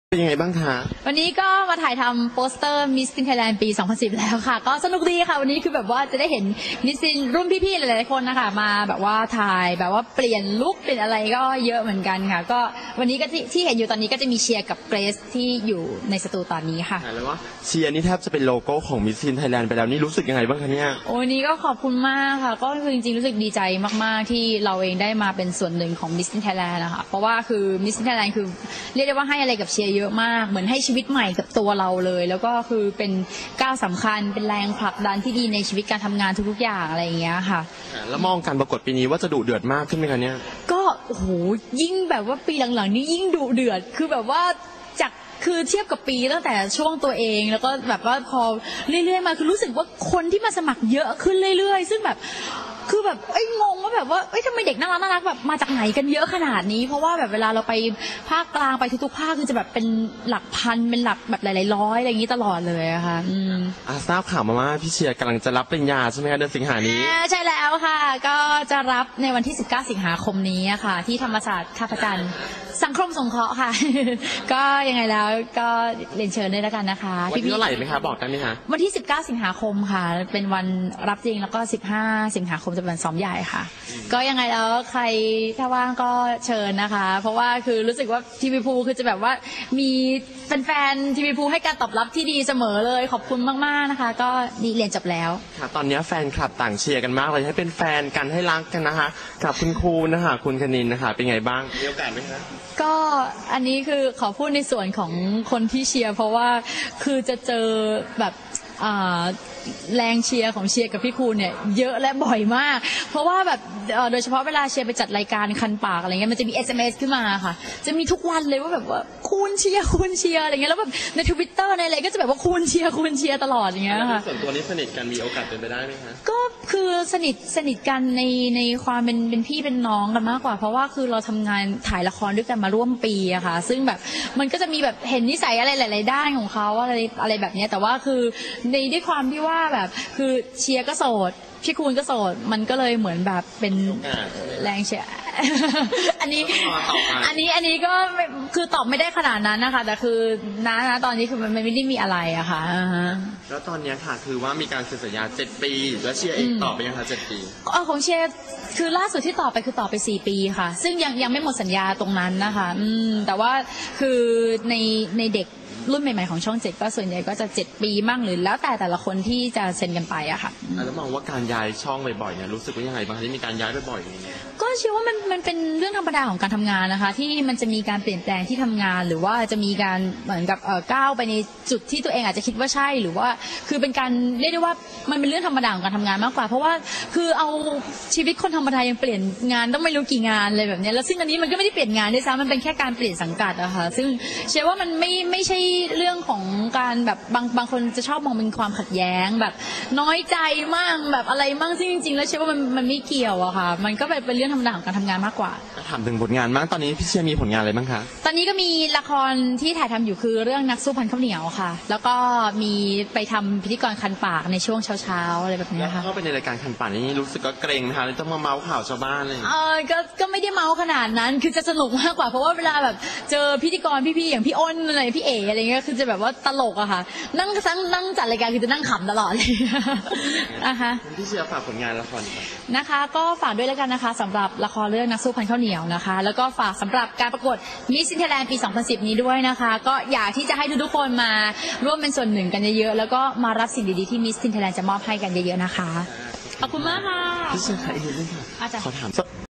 เป็นยังไงบ้างคะวันนี้ก็มาถ่ายทำโปสเตอร์มิสซินไทยแลนด์ปี 2010 แล้วค่ะก็สนุกดีค่ะวันนี้คือแบบว่าจะได้เห็นมิสซินรุ่นพี่ๆหลายๆคนนะคะมาแบบว่าถ่ายแบบว่าเปลี่ยนลุคเปลี่ยนอะไรก็เยอะเหมือนกันค่ะก็วันนี้ก็ที่เห็นอยู่ตอนนี้ก็จะมีเชียร์กับเกรซที่อยู่ในสตูตอนนี้ค่ะแล้วว่าเชียร์นี่แทบจะเป็นโลโก้ของมิสซินไทยแลนด์ไปแล้วนี่รู้สึกยังไงบ้างคะเนี่ยโอ้นี้ก็ขอบคุณมากค่ะก็คือจริงๆรู้สึกดีใจมากๆที่เราเองได้มาเป็นส่วนหนึ่งของมิสซินไทยแลนด์นะคะเพราะว่าคือมิสซินไทยแลนด์คือเรียกได้ว่าให้อะไรกับเชียร์เยอะมากเหมือนให้ชีวิตใหม่กับตัวเราเลยแล้วก็คือเป็นก้าวสำคัญเป็นแรงผลักดันที่ดีในชีวิตการทำงานทุกๆอย่างอะไรอย่างเงี้ยค่ะแล้วมองการประกวดปีนี้ว่าจะดุเดือดมากขึ้นไหมคะเนี่ยก็โอ้โหยิ่งแบบว่าปีหลังๆนี้ยิ่งดุเดือดคือแบบว่าจากคือเทียบกับปีตั้งแต่ช่วงตัวเองแล้วก็แบบว่าพอเรื่อยๆมาคือรู้สึกว่าคนที่มาสมัครเยอะขึ้นเรื่อยๆซึ่งแบบคือแบบงงว่าแบบว่าทำไมเด็กน่ารักแบบมาจากไหนกันเยอะขนาดนี้เพราะว่าแบบเวลาเราไปภาคกลางไปทุกๆภาคคือจะแบบเป็นหลักพันเป็นหลักแบบหลายๆร้อยอะไรอย่างนี้ตลอดเลยอะค่ะทราบข่าวมาว่าพี่เชียร์กำลังจะรับปริญญาใช่ไหมคะเดือนสิงหานี้ใช่แล้วค่ะก็จะรับในวันที่19 สิงหาคมนี้ค่ะที่ธรรมศาสตร์ท่าพระจันทร์สังคมสงเคราะห์ค่ะก็ยังไงแล้วก็เรียนเชิญด้วยแล้วกันนะคะวันที่เท่าไหร่ไหมคะบอกได้ไหมคะวันที่19 สิงหาคมค่ะเป็นวันรับจริงแล้วก็15 สิงหาคมจะเป็นซ้อมใหญ่ค่ะก็ยังไงแล้วใครถ้าว่างก็เชิญนะคะเพราะว่าคือรู้สึกว่าทีวีพูคือจะแบบว่ามีแฟนทีวีพูให้การตอบรับที่ดีเสมอเลยขอบคุณมากๆนะคะก็นี่เรียนจบแล้วค่ะตอนนี้แฟนคลับต่างเชียร์กันมากเลยให้เป็นแฟนกันให้รักกันนะคะกับคุณครูนะคะคุณคณินนะคะเป็นไงบ้างมีโอกาสไหมคะก็อันนี้คือขอพูดในส่วนของคนที่เชียร์เพราะว่าคือจะเจอแบบแรงเชียร์ของเชียร์กับพี่คูณเนี่ยเยอะและบ่อยมากเพราะว่าแบบโดยเฉพาะเวลาเชียร์ไปจัดรายการคันปากอะไรเงี้ยมันจะมี SMS ขึ้นมาค่ะจะมีทุกวันเลยว่าแบบว่าคูณเชียร์อะไรเงี้ยแล้วแบบใน Twitter ในอะไรก็จะแบบว่าคูณเชียร์ตลอดอย่างเงี้ยค่ะส่วนตัวนี้สนิทกันมีโอกาสเป็นไปได้ไหมคะก็คือสนิทกันในความเป็นพี่เป็นน้องกันมากกว่าเพราะว่าคือเราทำงานถ่ายละครด้วยกันมาร่วมปีอะค่ะซึ่งแบบมันก็จะมีแบบเห็นนิสัยอะไรหลายๆด้านของเขาอะไรแบบนี้แต่ว่าคือในด้วยความที่ว่าแบบคือเชียร์ก็โสดพี่คูณก็โสดมันก็เลยเหมือนแบบเป็นแรงเชียร์อันนี้ก็คือตอบไม่ได้ขนาดนั้นนะคะแต่คือนะตอนนี้คือมันไม่ได้มีอะไรอะค่ะแล้วตอนนี้ค่ะคือว่ามีการเซ็นสัญญา7 ปีแล้วเชียร์เองตอบไปยังคะ7 ปีของเชียร์คือล่าสุดที่ต่อไปคือต่อไป4 ปีค่ะซึ่งยังไม่หมดสัญญาตรงนั้นนะคะแต่ว่าคือในเด็กรุ่นใหม่ๆของช่อง7ก็ส่วนใหญ่ก็จะ7 ปีมั่งหรือแล้วแต่ละคนที่จะเซ็นกันไปอะค่ะแล้วมองว่าการย้ายช่องบ่อยๆเนี่ยรู้สึกว่ายังไงบ้างที่มีการย้ายบ่อยๆก็เชื่อว่ามันเป็นเรื่องธรรมดาของการทำงานนะคะที่มันจะมีการเปลี่ยนแปลงที่ทำงานหรือว่าจะมีการเหมือนกับก้าวไปในจุดที่ตัวเองอาจจะคิดว่าใช่หรือว่าคือเป็นการเรียกได้ว่ามันเป็นเรื่องธรรมดาของการทำงานมากกว่าเพราะว่าคือเอาชีวิตคนธรรมดายังเปลี่ยนงานต้องไม่รู้กี่งานเลยแบบนี้แล้วซึ่งอันนี้มันก็ไม่ได้เปลี่ยนงานด้วยซ้ำมันเป็นแค่การเปลี่ยนสังกัดอะค่ะซึ่งเชื่อว่ามันไม่ใช่เรื่องของการแบบบางคนจะชอบมองเป็นความขัดแย้งแบบน้อยใจมั่งแบบอะไรมั่งซึ่งจริงๆแล้วเชื่อว่ามันไม่เกี่ยวอะค่ะมันก็เป็นเรื่องธรรมดาของการทำงานมากกว่าถามถึงผลงานบ้างตอนนี้พี่เชียร์มีผลงานอะไรบ้างคะตอนนี้ก็มีละครที่ถ่ายทำอยู่คือเรื่องนักสู้พันข้าวเหนียวค่ะแล้วก็มีไปทำพิธีกรคันปากในช่วงเช้าอะไรแบบนี้ค่ะเข้าไปในรายการคันปากนี่รู้สึกก็เกรงนะคะต้องมาเมาส์ข่าวชาวบ้านเลยก็ไม่ได้เมาขนาดนั้นคือจะสนุกมากกว่าเพราะว่าเวลาแบบเจอพิธีกรพี่ๆอย่างพี่อ้นอะไรพี่เอ๋อะไรเงี้ยคือจะแบบว่าตลกอะค่ะนั่งจัดรายการคือจะนั่งขำตลอดเลยนะคะพี่เชียร์ฝากผลงานละครนะคะก็ฝากด้วยแล้วกันนะคะสำหรับละครเรื่องนักสู้พันข้าวเหนียวนะคะแล้วก็ฝากสำหรับการประกวดมิสซินไทยแลนด์ปี 2010 นี้ด้วยนะคะก็อยากที่จะให้ทุกคนมาร่วมเป็นส่วนหนึ่งกันเยอะๆแล้วก็มารับสิ่งดีๆที่มิสซินไทยแลนด์จะมอบให้กันเยอะๆนะคะขอบคุณมากค่ะพี่เชียร์ค่ะอีกนิดนึงค่ะขอถาม